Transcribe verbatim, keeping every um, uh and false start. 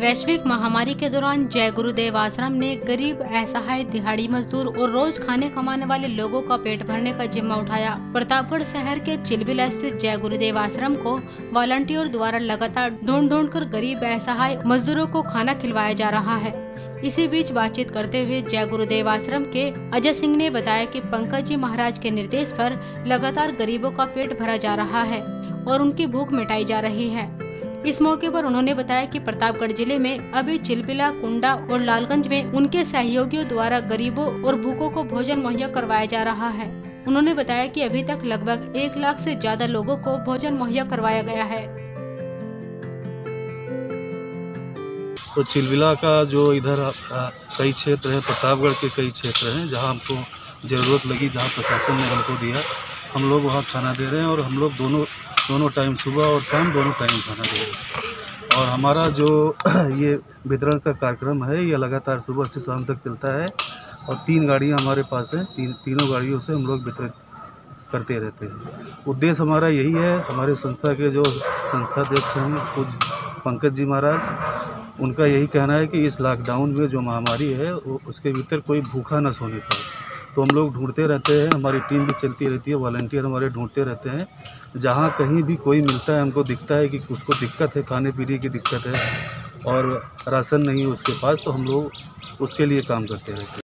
वैश्विक महामारी के दौरान जय गुरुदेव आश्रम ने गरीब, असहाय, दिहाड़ी मजदूर और रोज खाने कमाने वाले लोगों का पेट भरने का जिम्मा उठाया। प्रतापगढ़ शहर के चिलबिला स्थित जय गुरुदेव आश्रम को वॉलंटियर द्वारा लगातार ढूंढ ढूंढ कर गरीब, असहाय मजदूरों को खाना खिलवाया जा रहा है। इसी बीच बातचीत करते हुए जय गुरुदेव आश्रम के अजय सिंह ने बताया कि पंकज जी महाराज के निर्देश पर लगातार गरीबों का पेट भरा जा रहा है और उनकी भूख मिटाई जा रही है। इस मौके पर उन्होंने बताया कि प्रतापगढ़ जिले में अभी चिलबिला, कुंडा और लालगंज में उनके सहयोगियों द्वारा गरीबों और भूखों को भोजन मुहैया करवाया जा रहा है। उन्होंने बताया कि अभी तक लगभग एक लाख से ज्यादा लोगों को भोजन मुहैया करवाया गया है। तो चिलबिला का जो इधर कई क्षेत्र है, प्रतापगढ़ के कई क्षेत्र हैं जहां हमको ज़रूरत लगी, जहां प्रशासन ने हमको दिया, हम लोग वहां खाना दे रहे हैं। और हम लोग दोनों दोनों टाइम, सुबह और शाम दोनों टाइम खाना दे रहे हैं। और हमारा जो ये वितरण का कार्यक्रम है ये लगातार सुबह से शाम तक चलता है। और तीन गाड़ियां हमारे पास हैं, तीन तीनों गाड़ियों से हम लोग वितरण करते रहते हैं। उद्देश्य हमारा यही है, हमारे संस्था के जो संस्थाध्यक्ष हैं पूज्य पंकज जी महाराज, उनका यही कहना है कि इस लॉकडाउन में जो महामारी है वो उसके भीतर कोई भूखा न सोने पाए। तो हम लोग ढूंढते रहते हैं, हमारी टीम भी चलती रहती है, वॉलंटियर हमारे ढूंढते रहते हैं। जहाँ कहीं भी कोई मिलता है, हमको दिखता है कि उसको दिक्कत है, खाने पीने की दिक्कत है और राशन नहीं है उसके पास, तो हम लोग उसके लिए काम करते रहते हैं।